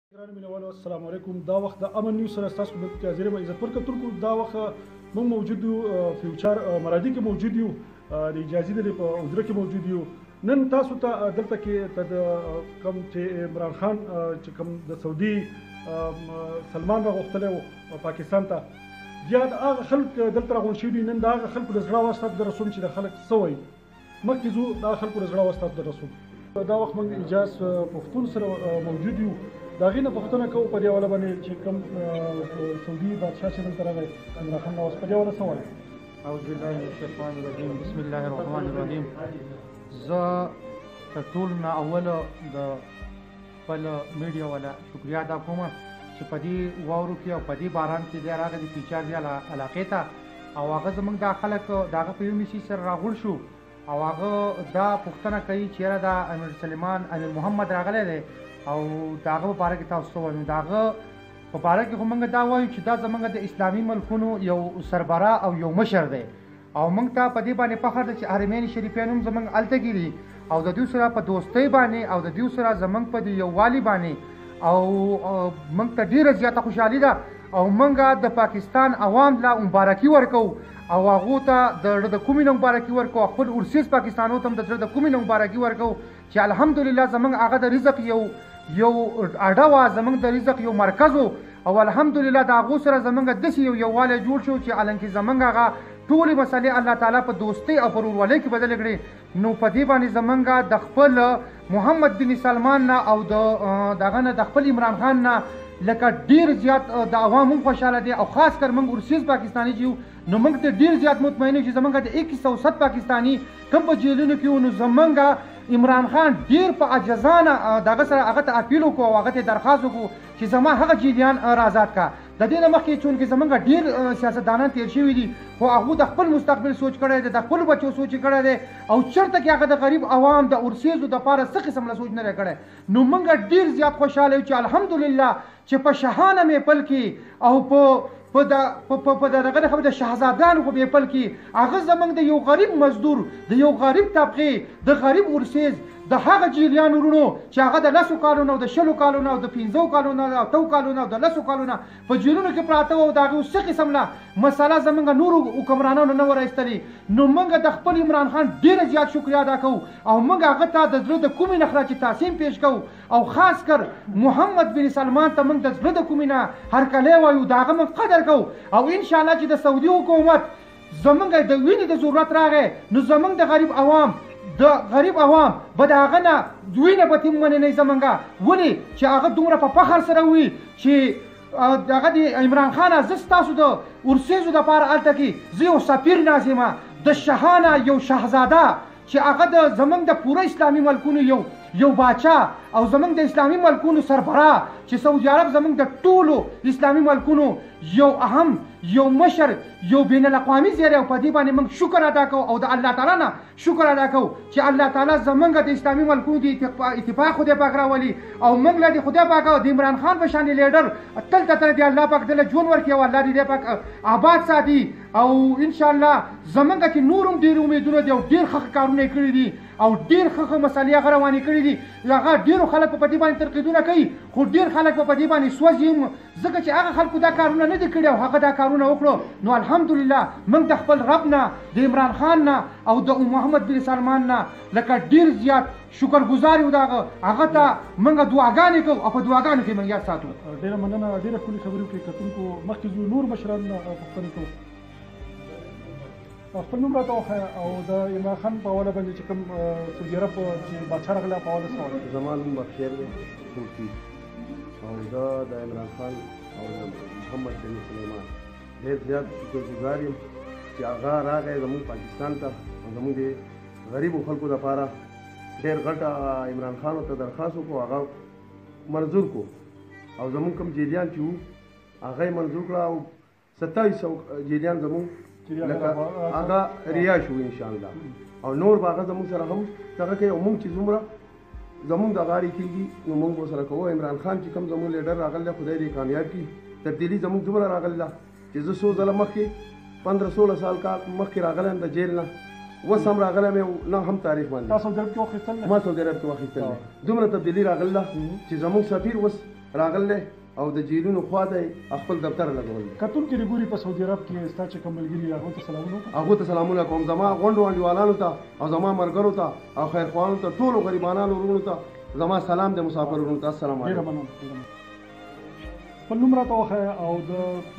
ګران مینوالو السلام علیکم. دا وخت د امن نیوز سره ستاسو خدمت کې حاضر یم. عزت ورکوونکو دا وخت موږ موجود یو فیوچر مرادي کې موجود یو د اجازې د حضور کې موجود یو. نن تاسو ته دلته کې د کوم چې عمران خان چې کوم د سعودي سلمان راغوښتلی و پاکستان ته، بیا د هغه خلک دلته راغونډ شوي دي. نن د هغه خلکو د زړه اواز تاسو ته رسوم چې د خلک څه وایي. مخکې ځو د هغه خلکو د زړه اواز تاسو ته رسوم. دا وخت موږ اجاز پښتون سره موجود یو. د هغې نه پوښتنه کوو په دې حواله باندې چې کوم سعودي بادشاه چې دلته راغی عمران خان نواز، په دې حواله څه وایي؟ اعوذ بالله من الشیطان الرجیم، بسم الله الرحمن الرحیم. زه تر ټولو نه اوله د خپل میډیا والا شکریه ادا کوم چې په دې واورو کې او په دې باران کې دی راغی د فیچر دی علاقې ته، او هغه زموږ دا خلک د هغه په یو میسي سره راغونډ شو او هغه دا پوښتنه کوي چې یاره دا امیر سلیمان امیر محمد راغلی دی او د هغه په باره کې تاسو څه وایو. د هغه په باره کې خو موږ دا وایو چې دا زموږ د اسلامي ملکونو یو سربراه او یو مشر دی او موږ ته په دې باندې فخر دی چې حرمین شریفین هم زموږ هلته کې دي او د دوی سره په دوستۍ باندې او د دوی سره زموږ په دې یووالي باندې او موږ ته ډېره زیاته خوشحالي ده او موږ د پاکستان عوام له مبارکي ورکو او هغو ته د زړه د کومې نه مبارکي ورکو او خپل ورسیز پاکستانو ته هم د زړه د کومې نه مبارکي ورکو چې الحمدلله زموږ هغه د رزق یو اډه وه، زموږ د رزق یو مرکز و او الحمدلله د هغو سره زموږ داسې یو یووالی جوړ شو چې حالانکې زموږ هغه ټولې مسلې الله تعالی په دوستۍ او په ورورولۍ کې بدلې کړې. نو په دې باندې زموږ د خپل محمد بن سلمان نه او دغه نه د خپل عمران خان نه لکه ډیر زیات د عوام هم خوشحاله دي او خاص کر موږ ورسیز پاکستاني چې یو نو موږ ته ډیر زیات مطمئن یو چې زموږ د 107 پاکستاني کوم په جیلونو کې نو زموږ عمران خان ډیر په عجزانه دغه سره هغه ته اپیل وکړو او هغه ته درخواست وکړو چې زما هغه جیلیان آزاد کا. د دې نه مخکې چونکې زموږ ډیر سیاستدانان تیر شوي دي خو هغو د خپل مستقبل سوچ کړی دی، د خپلو بچو سوچ کړی دی او چېرته کې هغه د غریب عوام د ورسیزو دپاره څه قسم له سوچ نه دی کړی. نو موږ ډیر زیات خوشحاله یو چې الحمدلله چې په شاهانه میپل کې او په دغه خبره د شهزادانو په میپل کې هغه زموږ د یو غریب مزدور د یو غریب طبقې د غریب ورسیز د هغه جیلیان ورونو چې هغه د 10 کالونو او د 20 کالونو او د 15 کالونو او 2 کالونو او د 10 کالونو په جیلونو کې پراته وو، د هغې څه قسم نه مسله زموږ نورو حکمرانانو نه ور ایستلي. نو موږ د خپل عمران خان ډېره زیات شکریه ادا کوو او موږ هغه ته د زړه د کومې نه چې تعظیم پیش کوو او خاص کر محمد بن سلمان ته موږ د زړه د کومې نه هرکلی وایو، د هغه موږ قدر کوو او انشاءالله چې د سعودي حکومت زموږ د وینې د ضرورت راغی نو زموږ د غریب عوام به د هغه نه وینه به تیم مننئ زموږه، ولې چې هغه دومره په فخر سره وي چې دغه د عمران خان زه ستاسو د ورسیزو دپاره هلته کې زه یو سفیر نازمه د شاهانه یو شهزاده چې هغه د زموږ د پوره اسلامي ملکونو یو باچا او زموږ د اسلامي ملکونو سربراه چې سعودي عرب زموږ د ټولو اسلامي ملکونو یو اهم یو مشر یو بین الاقوامي زیری او په دې باندې موږ شکر ادا کوو او د الله تعالی نه شکر ادا کوو چې الله تعالی زموږ د اسلامي ملکونو د اتفاق خدای پاک راولي او موږ له خدای پاک او د عمران خان په شان لیډر تل ته دی الله پاک دله ژوند ورکړي او الله دې پاک آباد ساتي او انشاءالله زموږ کې نور هم ډېر امیدونه دي او ډېر ښه کارونه یې کړي دي او ډېر ښه مسلې هغه روانې کړي دي. هغه ډېرو خلک په دې باندې تنقیدونه کوي خو ډېر خلک په دې باندې سوځي هم ځکه چې هغه خلکو دا کارونه نه دي کړي او هغه دا کارونه وکړو. نو الحمدلله موږ د خپل رب نه د عمران خان نه او د محمد بن سلمان نه لکه ډېر زیات شکرګزار یو د هغه ته موږ دعاګانې کوو او په دعاګانو کې موږ یاد ساتو. ډېره مننه، ډېره ښکلې خبرې وکړې. کتونکو مخکې ځو نور مشران پوښتنې کوو. خپل نوم راته وښایه او د عمران خان په حواله باندې چې کوم سعودي عرب چې بادشاه راغلی په حواله څه وایي؟ زما نوم بخیر دی ترکي او زه د عمران خان او محمد بن سلیمان ډېر زیات شکرګزار یم چې هغه راغی زموږ پاکستان ته او زموږ د غریبو خلکو دپاره ډېر غټه عمران خان ته درخواست وکړو، هغه منظور کړو او زموږ کوم جیلیان چې وو هغه یې منظور کړه او 2700 جیلیان زموږ لکه هغه ریا شو انشاءالله او نور به هغه زموږ سره هم دغه کوي او موږ چې څومره زموږ د غاړې کېږي نو موږ ورسره کوو. عمران خان چې کوم زموږ لیډر راغلی دی خدای دې کامیاب کړي. تبدیلي زموږ دومره راغلی ده چې زه 100 ځله مخکې 15-16 سال کال مخکې راغلی یم د جیل نه، اوس هم راغلی یم نه هم تاریخ باندې تاسو سعودي عرب کې واخیستل؟ ما سعودي عرب کې واخیستل. دومره تبدیلي راغلی ده چې زموږ سفیر اوس راغلی او د جیلونو خواته یې خپل دفتر لګول دی. کتونکي د ګوري په سعودي عرب کې ستا چې کوم ملګري هغو ته سلامونه وکړه. هغو ته سلامونه کوم، زما غونډو انډیوالانو ته او زما ملګرو ته او خیرخواهانو ته، ټولو غریبانانو وروڼو ته زما سلام دی، مسافر وروڼو ته السلام ډېره علیکم. مننه. خپل نوم راته وښایه او د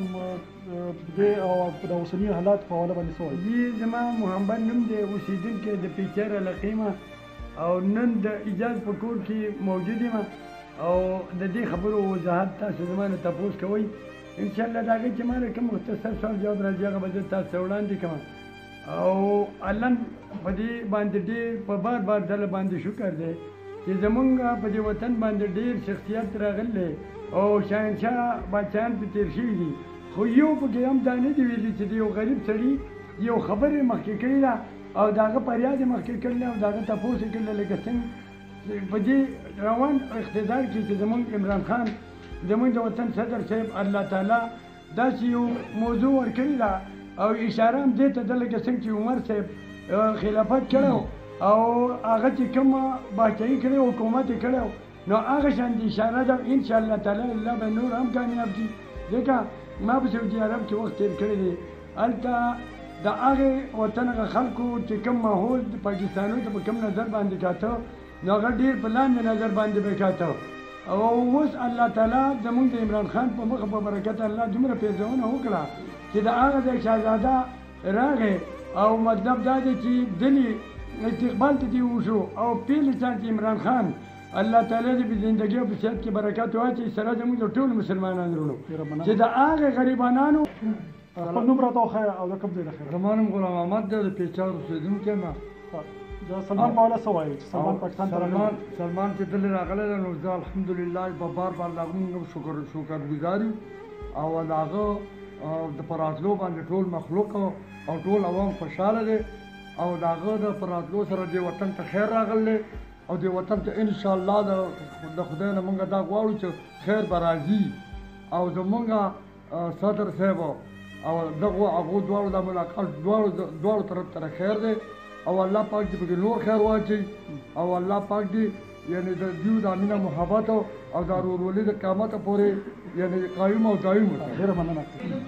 دې او د اوسني حالات په حواله باندې څه وایي؟ جی زما محمد نوم دی، اوسېدونکی د پیچر علاقې یم او نن د اجاز په کور کې موجود یم او د دې خبرو وضاحت تاسو زما نه تپوس کوئ. انشاءالله د هغې چې ما نه کوم مختصر سوال جواب راځي هغه به زه تاسو ته وړاندې کړم او الله په دې باندې ډېر په بار بار ډله باندې شکر دی چې زمونږ په دې وطن باندې ډېر شخصیت راغلی او شاهنشاه بادشاهان په تېر شوي دي، خو یو پکې هم دا نه دي ویلي چې د یو غریب سړي یو خبر یې مخکې کړې ده او د هغه فریاد یې مخکې کړی او د هغه تپوس یې کړی لکه څنګه په دې روان اقتدار کې چې زمونږ عمران خان زمونږ د وطن صدر صاحب الله تعالی داسې یو موضوع ورکړې ده او اشاره هم دې ته ده لکه څنګه چې عمر صاحب خلافت کړی او هغه چې کومه باچایي کړې حکومت یې کړی نو هغه شان د اشاره ده انشاءالله تعالی الله به نور هم کامیاب کړي. ځکه ما په سعودي عرب کې وخت تېر کړی دی، هلته د هغې وطن هغه خلکو چې کوم ماحول د پاکستانو ته په کوم نظر باندې کاته نو هغه ډېر په لاندې نظر باندې به کاته او اوس الله تعالی زمونږ د عمران خان په مخه په برکت الله دومره پیرزونه وکړه چې د هغه د شهزاده راغی او مطلب دا دی چې دلې استقبال ته دې وشو او پیل سان چې عمران خان الله تعالی دې په زندګۍ او په صحت کې برکت واچوي سره زموږ د ټولو مسلمانانو وروڼو چې د هغه غریبانانو. خپل نوم راته وښایه او د کوم ځای د خیر؟ زما نوم غلام احمد دی، د پیچار اوسېدونکی یم. د سلمان په اړه څه وایي چې سلمان پاکستان ته راغلی؟ سلمان چې دلې راغلی دی نو زه الحمدلله په بار بار د هغه موږ شکرګزار یو او د هغه د په راتلو باندې ټول مخلوق او ټول عوام خوشحاله دی او د هغه د په راتلو سره دې وطن ته خیر راغلی او دې وطن ته انشاءالله د خدای نه موږ دا غواړو چې خیر به راځي او زموږ صدر صاحب او دغه هغو دواړو د ملاقات دواړو طرف ته خیر دی او الله پاک دې پکې نور خیر واچوي او الله پاک دې یعنې د دوی د مینه محبت او د ورورولۍ د قیامته پورې یعنې قایم او دایم وکړي. ډېره مننه.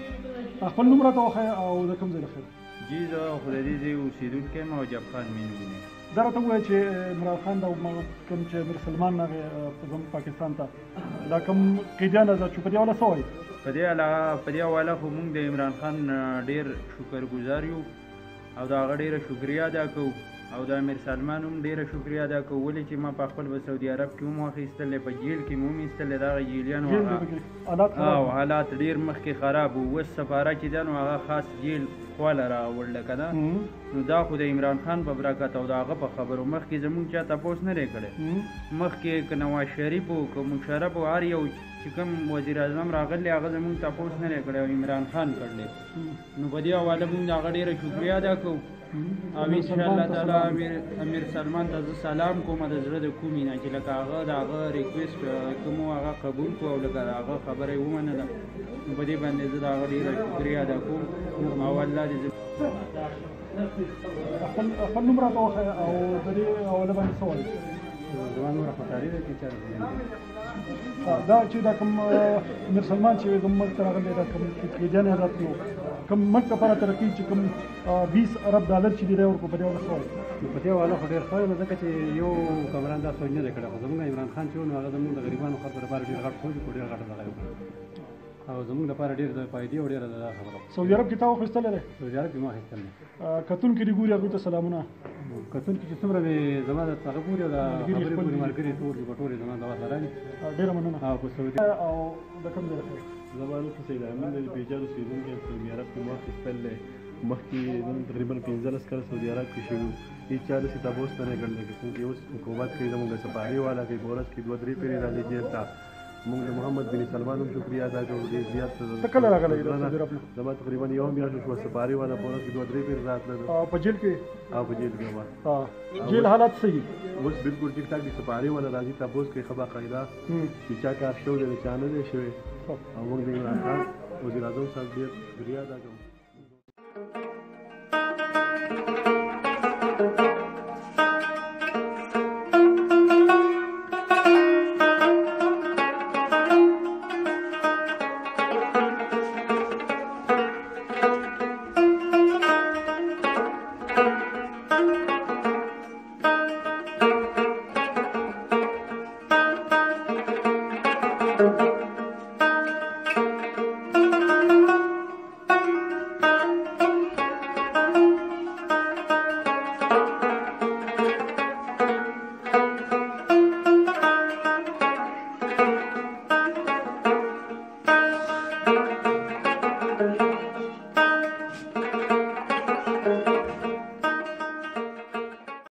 خپل نوم راته وښایه او د کوم ځای د خیر؟ جی زه خو د دې ځای اوسېدونکی یم او جب خان مې نوم دی. دا راته ووایه چې عمران خان دا کوم چې امیر سلمان راغی زموږ پاکستان ته دا کوم قیدیان آزاد شو په دې حواله څه وایي؟ په دې حواله خو موږ د عمران خان ډېر شکرګزار یو او د هغه ډېره شکریه ادا کوو او د امیر سلمان هم ډېره شکریه ادا کوو ولې چې ما په خپل په سعودي عرب کې هم واخیستلی په جیل کې مې هم ایستلی د هغه جیلیانو او حالات ډېر مخکې خراب وو. اوس سفاره چې ده نو هغه خاص جیل خواله راوړله که نه نو دا خو د عمران خان په برکت او د هغه په خبرو مخکې زمونږ چا تپوس نه دی کړی. مخکې که نواز شریف و که مشرف و هر یو چې کوم وزیر اعظم راغلی هغه زمونږ تپوس نه دی کړی او عمران خان کړلی نو په دې حواله مونږ د هغه ډېره شکریه ادا کوو او انشاءالله تعالی امیر سلمان ته زه سلام کوم د زړه د کومې نه چې لکه هغه د هغه ریکویسټ کوم هغه قبول کړو او لکه د هغه خبره یې ومنله نو په دې باندې زه د هغه ډېره شکریه ادا کوم او الله دې خپل نوم راته وښایه او د دې حواله باندې څه وایي؟ زما نوم رحمتعلي دی پیچر دا چې دا کوم امیر سلمان چې کوم ملک ته راغلی دا کوم قیدیان آزاد کړو کوم ملک لپاره ترقي چې کوم 20 ارب ډالر چې دی دی ورکړو په دې حواله څه وایي؟ په دې حواله خو ډېر ښه یم ځکه چې یو کمران دا سوچ نه دی کړی خو زموږ عمران خان چې و نو هغه زموږ د غریبانو خلکو لپاره ډېر غټ سوچ وکړو ډېر غټه دغه یې وکړه او زموږ لپاره ډېر د فایدې او ډېره دا خبره. سعودي عرب کې تا واخیستلی دی؟ سعودي عرب کې ما اخیستلی دی. کتونکي دې ګوري هغوی ته سلامونه. کتونکي چې څومره مې زما د هغه پورې او د خبرې پورې ملګري ټول دي په ټولې زما دوا سره دي. ډېره مننه. او په سعودي او د کوم ځای د خیر؟ زما نوم سید امین دی، د پیچر اوسېدونکی یم. سعودي عرب کې ما اخیستلی مخکې تقریبا 15 کاله سعودي عرب کې شوي وو. هېڅ چا داسې تپوس نه دی کړی لکه څنګه چې اوس حکومت کوي زموږ سپاهي والا کوي په ورځ کې 2-3 پېرې راځي جیل ته. موږ د محمد بن سلمان هم شکریه ادا کوو ډېر زیات. ته کله راغلی د سعودي عرب نه؟ زما تقریبا یوه میاشت وشوه سپاهي والا په ورځ کې 2-3 پېرې راتله په جیل کې؟ په جیل کې جیل حالات څه دي؟ اوس بالکل ټیک ټاک دي. سپاهي والا راځي تپوس کوي ښه باقاعده چې چا کار شوی دی چا نه دی شوی او موږ د عمران خان وزیر اعظم صاحب ډېر شکریه ادا کوو.